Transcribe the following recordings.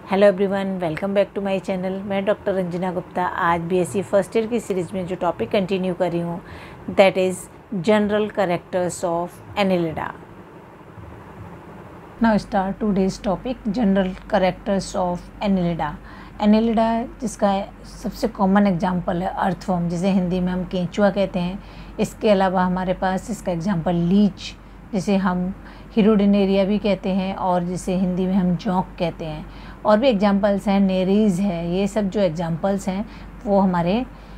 Hello everyone, welcome back to my channel. मैं doctor Ranjana Gupta आज BSc first year की series में जो टॉपिक कंटिन्यू कर रही हूँ that is general characters of annelida. Now start today's topic general characters of annelida. Annelida जिसका सबसे कॉमन एग्जांपल है अर्थवर्म, जिसे हिंदी में हम केंचुआ कहते हैं। इसके अलावा हमारे पास इसका एग्जांपल लीच, जिसे हम हिरोडिनेरिया भी कहते हैं और जिसे हिंदी में हम जौंक कहते हैं। और भी एग्जांपल्स हैं, नेरीज़ है। ये सब जो एग्जांपल्स हैं वो हमारे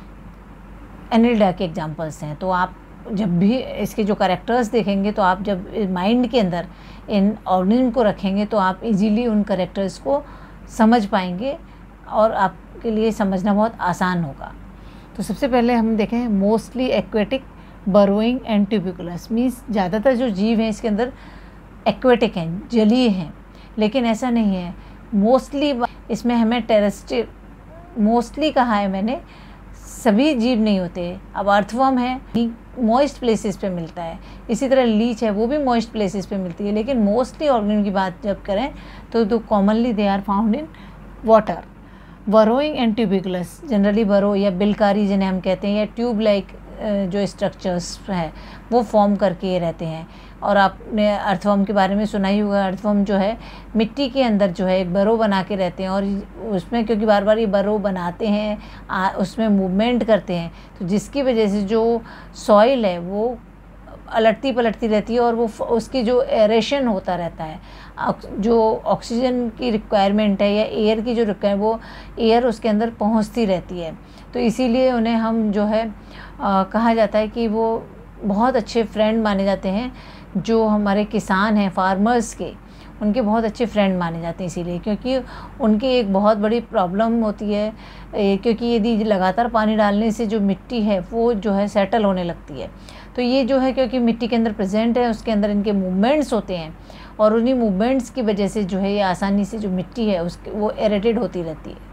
एनिलिडा के एग्जांपल्स हैं। तो आप जब भी इसके जो कैरेक्टर्स देखेंगे तो आप जब माइंड के अंदर इन ऑर्गेनिज्म को रखेंगे तो आप इजीली उन कैरेक्टर्स को समझ पाएंगे और आपके लिए समझना बहुत आसान होगा। तो सबसे पहले हम देखें mostly aquatic, burrowing and tubiculous. Means ज़्यादातर जो जीव हैं इसके अंदर एक्वेटिक हैं, जलीय हैं, लेकिन ऐसा नहीं है। मोस्टली इसमें हमें टेरेस्ट्रियल मोस्टली कहा है मैंने, सभी जीव नहीं होते। अब अर्थवर्म है, मॉइस्ट प्लेसेस पे मिलता है। इसी तरह लीच है, वो भी मॉइस्ट प्लेसेस पे मिलती है। लेकिन मोस्टली ऑर्गेनिज्म की बात जब करें तो commonly they are found in water. Burrowing and tubiculous, generally burrow या बिलकारी जिन्हें हम कहते हैं, या ट्यूब लाइक जो स्ट्रक्चर्स हैं वो फॉर्म करके रहते हैं। और आपने अर्थवर्म के बारे में सुना ही होगा। अर्थवर्म जो है मिट्टी के अंदर जो है एक बरो बना के रहते हैं और उसमें क्योंकि बार बार ये बरो बनाते हैं, उसमें मूवमेंट करते हैं, तो जिसकी वजह से जो सॉइल है वो अलटती पलटती रहती है और वो उसकी जो एरेशन होता रहता है, जो ऑक्सीजन की रिक्वायरमेंट है या एयर की जो रिक्वायरमेंट, वो एयर उसके अंदर पहुंचती रहती है। तो इसीलिए उन्हें हम जो है कहा जाता है कि वो बहुत अच्छे फ्रेंड माने जाते हैं। जो हमारे किसान हैं, फार्मर्स के, उनके बहुत अच्छे फ्रेंड माने जाते हैं इसीलिए, क्योंकि उनकी एक बहुत बड़ी प्रॉब्लम होती है, क्योंकि यदि लगातार पानी डालने से जो मिट्टी है वो जो है सेटल होने लगती है। तो ये जो है क्योंकि मिट्टी के अंदर प्रेजेंट है, उसके अंदर इनके मूवमेंट्स होते हैं और उन्हीं मूवमेंट्स की वजह से जो है ये आसानी से जो मिट्टी है उसके वो एरेटेड होती रहती है।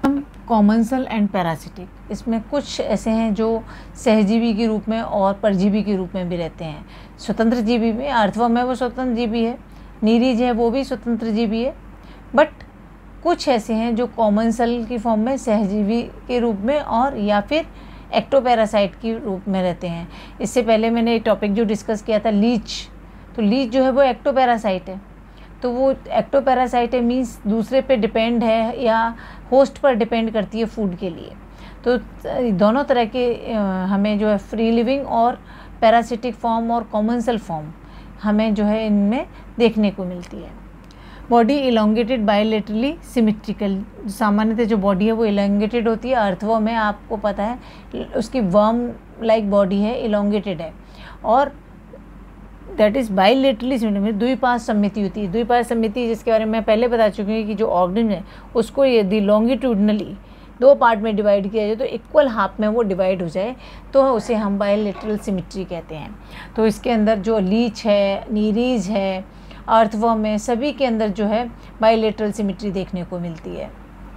कॉमन्सल एंड पैरासिटिक, इसमें कुछ ऐसे हैं जो सहजीवी के रूप में और परजीवी के रूप में भी रहते हैं। स्वतंत्र जीवी में अर्थवर्म है, वो स्वतंत्र जीवी है। नीरीज है, वो भी स्वतंत्र जीवी है। बट कुछ ऐसे हैं जो कॉमन्सल की फॉर्म में, सहजीवी के रूप में और या फिर एक्टोपैरासाइट के रूप में रहते हैं। इससे पहले मैंने एक टॉपिक जो डिस्कस किया था लीच, तो लीच जो है वो एक्टोपैरासाइट है। तो वो एक्टोपैरासाइट है, मीन्स दूसरे पे डिपेंड है या होस्ट पर डिपेंड करती है फूड के लिए। तो दोनों तरह के हमें जो है फ्री लिविंग और पैरासिटिक फॉर्म और कॉमन्सल फॉर्म हमें जो है इनमें देखने को मिलती है। बॉडी इलोंगेटेड बायलेटरली सिमेट्रिकल, सामान्यतः जो बॉडी है वो इलोंगेटेड होती है। अर्थवर्म में आपको पता है उसकी वर्म लाइक बॉडी है, इलोंगेटेड है, और दैट इज़ बायलेटरली सिमेट्रिकल, द्विपार्श्व सममिति होती है। द्विपार्श्व सममिति जिसके बारे में मैं पहले बता चुकी हूँ कि जो ऑर्गेनिज्म है उसको यदि लॉन्गिट्यूडनली दो पार्ट में डिवाइड किया जाए तो इक्वल हाफ में वो डिवाइड हो जाए तो उसे हम बायलेटरल सिमेट्री कहते हैं। तो इसके अंदर जो लीच है, नीरीज है, अर्थवर्म है, सभी के अंदर जो है बायलेटरल सिमेट्री देखने को मिलती है।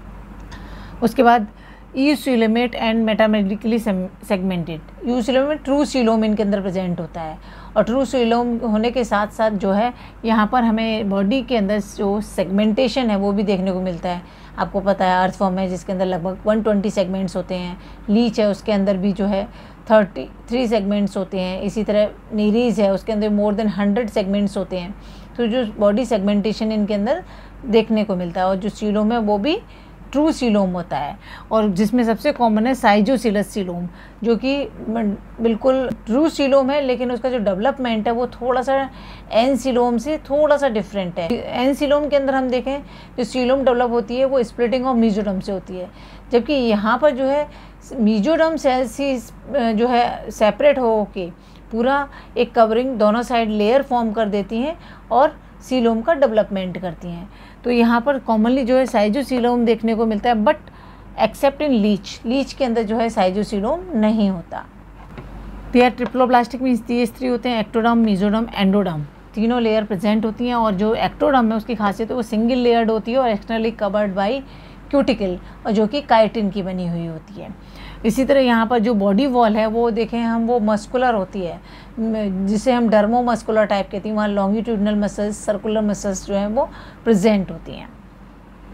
उसके बाद eucoelomate and metamerically segmented. Eucoelomate true coelom इनके अंदर प्रेजेंट होता है और ट्रू सीलोम होने के साथ साथ जो है यहाँ पर हमें बॉडी के अंदर जो सेगमेंटेशन है वो भी देखने को मिलता है। आपको पता है अर्थवर्म है जिसके अंदर लगभग 120 सेगमेंट्स होते हैं। लीच है उसके अंदर भी जो है 33 सेगमेंट्स होते हैं। इसी तरह नीरीज है उसके अंदर मोर देन 100 सेगमेंट्स होते हैं। तो जो बॉडी सेगमेंटेशन इनके अंदर देखने को मिलता है और जो सीलोम है वो भी ट्रू सीलोम होता है, और जिसमें सबसे कॉमन है साइजोसिलस सीलोम, जो कि बिल्कुल ट्रू सीलोम है, लेकिन उसका जो डेवलपमेंट है वो थोड़ा सा एन सीलोम से थोड़ा सा डिफरेंट है। एन सीलोम के अंदर हम देखें जो सीलोम डेवलप होती है वो स्प्लिटिंग ऑफ मीजोडर्म से होती है, जबकि यहाँ पर जो है मीजोडर्म सेल्स ही जो है सेपरेट हो के पूरा एक कवरिंग दोनों साइड लेयर फॉर्म कर देती हैं और सीलोम का डेवलपमेंट करती हैं। तो यहाँ पर कॉमनली जो है साइजोसीलोम देखने को मिलता है, but except in leech, leech के अंदर जो है साइजोसीलोम नहीं होता। दे आर ट्रिप्लोप्लास्टिक, मीन्स 3 होते हैं, एक्टोडर्म, मीजोडर्म, एंडोडर्म, तीनों लेयर प्रेजेंट होती हैं। और जो एक्टोडर्म है उसकी खासियत है वो सिंगल लेयर्ड होती है और एक्सटर्नली कवर्ड बाई क्यूटिकल, और जो कि काइटिन की बनी हुई होती है। इसी तरह यहाँ पर जो बॉडी वॉल है वो देखें हम, वो मस्कुलर होती है, जिसे हम डर्मोमस्कुलर टाइप कहती हैं। वहाँ लॉन्गिट्यूडनल मसल्स, सर्कुलर मसल्स जो हैं वो प्रेजेंट होती हैं।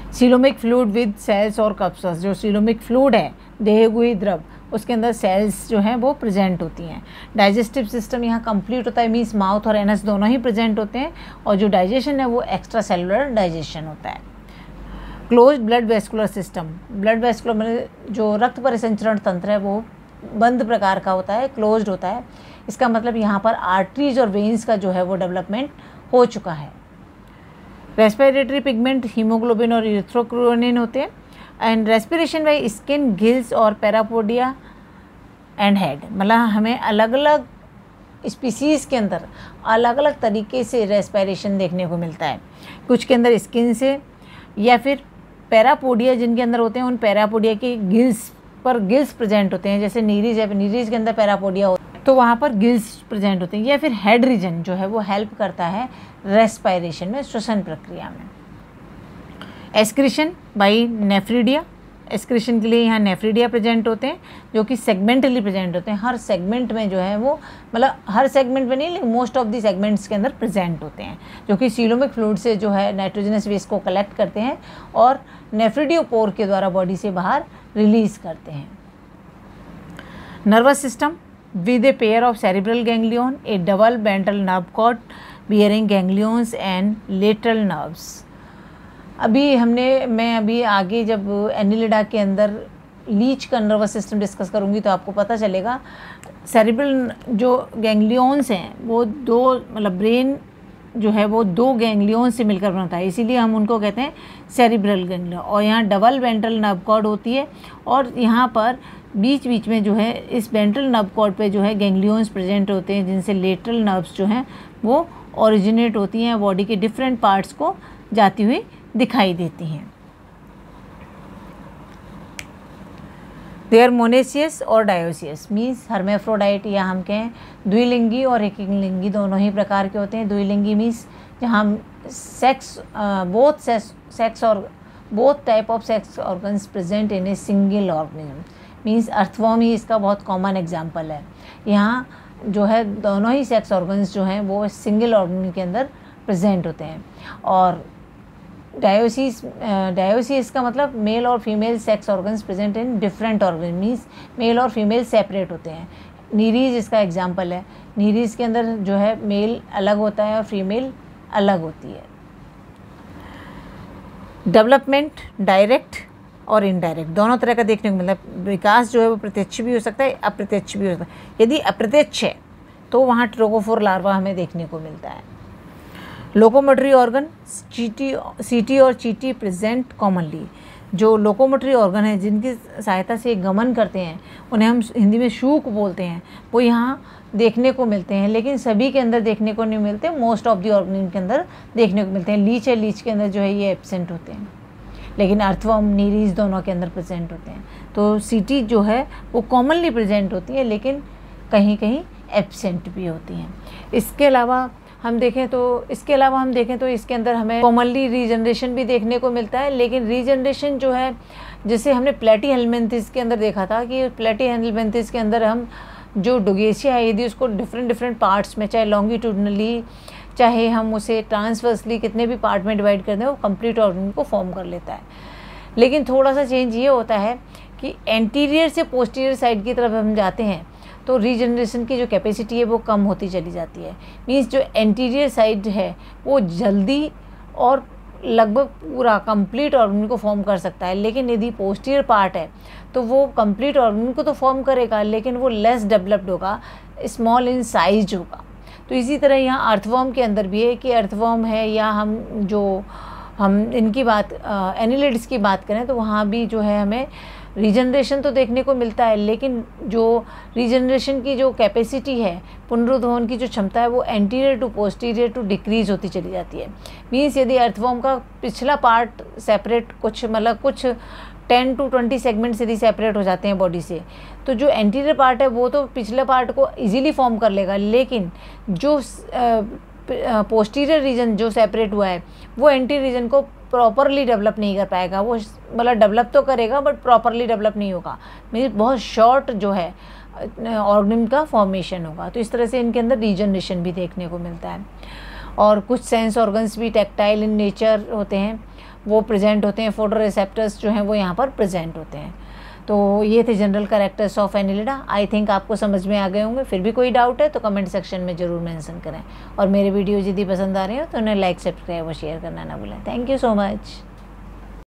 सीलोमिक फ्लूइड विद सेल्स और कप्सल्स, जो सीलोमिक फ्लूइड है, देहगुही द्रव, उसके अंदर सेल्स जो हैं वो प्रेजेंट होती हैं। डाइजेस्टिव सिस्टम यहाँ कंप्लीट होता है, मीन्स माउथ और एनस दोनों ही प्रेजेंट होते हैं, और जो डाइजेशन है वो एक्स्ट्रा सेलुलर डाइजेशन होता है। Close blood vascular system, blood vascular मतलब जो रक्त परिसंचरण तंत्र है वो बंद प्रकार का होता है, क्लोज्ड होता है। इसका मतलब यहाँ पर आर्टरीज और वेन्स का जो है वो डेवलपमेंट हो चुका है। रेस्पिरेटरी पिगमेंट हीमोग्लोबिन और इरिथ्रोक्रोनिन होते हैं। And respiration by skin, gills और पैरापोडिया एंड हेड, मतलब हमें अलग अलग स्पीसीज़ के अंदर अलग अलग तरीके से रेस्पिरेशन देखने को मिलता है। कुछ के अंदर स्किन से, या फिर पैरापोडिया जिनके अंदर होते हैं उन पैरापोडिया के गिल्स पर गिल्स प्रेजेंट होते हैं, जैसे नीरीज है, नीरीज के अंदर पैरापोडिया होता है तो वहाँ पर गिल्स प्रेजेंट होते हैं। या फिर हेड रीजन जो है वो हेल्प करता है रेस्पिरेशन में, श्वसन प्रक्रिया में। एक्सक्रीशन बाय नेफ्रिडिया, एक्सक्रीशन के लिए यहाँ नेफ्रिडिया प्रेजेंट होते हैं जो कि सेगमेंटली प्रेजेंट होते हैं। हर सेगमेंट में जो है वो, मतलब हर सेगमेंट में नहीं लेकिन मोस्ट ऑफ दी सेगमेंट्स के अंदर प्रेजेंट होते हैं, जो कि सीलोमिक फ्लूइड से जो है नाइट्रोजनस वेस्ट को कलेक्ट करते हैं और नेफ्रिडियोपोर के द्वारा बॉडी से बाहर रिलीज़ करते हैं। Nervous system with a pair of cerebral ganglion, a double ventral nerve cord bearing ganglions and lateral nerves। मैं अभी आगे जब एनिलिडा के अंदर लीच का नर्वस सिस्टम डिस्कस करूँगी तो आपको पता चलेगा। सेरिब्रल जो गैंग्लियंस हैं वो दो, मतलब ब्रेन जो है वो दो गैंग्लियन से मिलकर बनता है, इसीलिए हम उनको कहते हैं सेरिब्रल गैंग्लियन। और यहाँ डबल वेंट्रल नर्व कॉर्ड होती है और यहाँ पर बीच बीच में जो है इस वेंट्रल नर्व कॉर्ड पे जो है गैंग्लियंस प्रेजेंट होते हैं, जिनसे लेटरल नर्व्स जो हैं वो ओरिजिनेट होती हैं, बॉडी के डिफरेंट पार्ट्स को जाती हुई दिखाई देती हैं। देयर मोनेसियस और डायोसियस मीन्स हर्मेफ्रोडाइट, या हम कहें द्विलिंगी और एकलिंगी दोनों ही प्रकार के होते हैं। द्विलिंगी मीन्स जहाँ sex both type of sex organs present in a single organism, means earthworm ही इसका बहुत कॉमन एग्जाम्पल है। यहाँ जो है दोनों ही सेक्स ऑर्गन्स जो हैं वो सिंगल ऑर्गन के अंदर प्रेजेंट होते हैं। और डायोसिस का मतलब मेल और female sex organs present in different organ, means male और फीमेल सेपरेट होते हैं। नीरीज इसका एग्जाम्पल है। नीरीज के अंदर जो है मेल अलग होता है और फीमेल अलग होती है। डेवलपमेंट डायरेक्ट और इनडायरेक्ट दोनों तरह का देखने को मिलता है। विकास जो है वो प्रत्यक्ष भी हो सकता है, अप्रत्यक्ष भी हो सकता है। यदि अप्रत्यक्ष है तो वहाँ ट्रोगोफोर लार्वा हमें देखने को मिलता है। लोकोमोटरी ऑर्गन सीटी और चीटी प्रेजेंट कॉमनली। जो लोकोमोटरी ऑर्गन है जिनकी सहायता से गमन करते हैं उन्हें हम हिंदी में शूक बोलते हैं, वो यहाँ देखने को मिलते हैं, लेकिन सभी के अंदर देखने को नहीं मिलते, मोस्ट ऑफ दी ऑर्गन के अंदर देखने को मिलते हैं। लीच है, लीच के अंदर जो है ये एब्सेंट होते हैं, लेकिन अर्थवर्म नीरीज दोनों के अंदर प्रेजेंट होते हैं। तो सीटी जो है वो कॉमनली प्रेजेंट होती है, लेकिन कहीं कहीं एब्सेंट भी होती हैं। इसके अलावा हम देखें तो इसके अंदर हमें कॉमनली रीजनरेशन भी देखने को मिलता है, लेकिन रीजनरेशन जो है जैसे हमने प्लेटीहेलमिन्थेस के अंदर देखा था कि प्लेटीहेलमिन्थेस के अंदर हम जो डोगेशिया है यदि उसको डिफरेंट पार्ट्स में, चाहे लॉन्गिट्यूडनली चाहे हम उसे ट्रांसवर्सली कितने भी पार्ट में डिवाइड कर दें, वो कंप्लीट ऑर्गन को फॉर्म कर लेता है। लेकिन थोड़ा सा चेंज ये होता है कि एंटीरियर से पोस्टीरियर साइड की तरफ हम जाते हैं तो रीजनरेशन की जो कैपेसिटी है वो कम होती चली जाती है। मीन्स जो एंटीरियर साइड है वो जल्दी और लगभग पूरा कंप्लीट ऑर्गन को फॉर्म कर सकता है, लेकिन यदि पोस्टीरियर पार्ट है तो वो कंप्लीट ऑर्गन को तो फॉर्म करेगा लेकिन वो लेस डेवलप्ड होगा, स्मॉल इन साइज होगा। तो इसी तरह यहाँ अर्थवर्म के अंदर भी है कि अर्थवर्म है या हम इनकी बात एनिलिड्स की बात करें तो वहाँ भी जो है हमें रीजनरेशन तो देखने को मिलता है, लेकिन जो रीजनरेशन की जो कैपेसिटी है, पुनरुद्धारण की जो क्षमता है वो anterior to posterior to decrease होती चली जाती है। मीन्स यदि अर्थवर्म का पिछला पार्ट सेपरेट कुछ 10 to 20 सेगमेंट्स यदि सेपरेट हो जाते हैं बॉडी से, तो जो एंटीरियर पार्ट है वो तो पिछले पार्ट को इजीली फॉर्म कर लेगा, लेकिन जो पोस्टीरियर रीजन जो सेपरेट हुआ है वो एंटीरियर रीजन को प्रॉपरली डेवलप नहीं कर पाएगा। वो डेवलप तो करेगा बट प्रॉपरली डेवलप नहीं होगा, मीन्स बहुत शॉर्ट जो है ऑर्गन का फॉर्मेशन होगा। तो इस तरह से इनके अंदर रीजनरेशन भी देखने को मिलता है। और कुछ सेंस ऑर्गन्स भी टेक्टाइल इन नेचर होते हैं, वो प्रेजेंट होते हैं, फोटो रिसेप्टर्स जो हैं वो यहाँ पर प्रेजेंट होते हैं। तो ये थे general characters of Annelida. I think आपको समझ में आ गए होंगे। फिर भी कोई डाउट है तो कमेंट सेक्शन में ज़रूर मेंशन करें, और मेरे वीडियो यदि पसंद आ रहे हो तो उन्हें लाइक, सब्सक्राइब और शेयर करना ना भूलें। Thank you so much.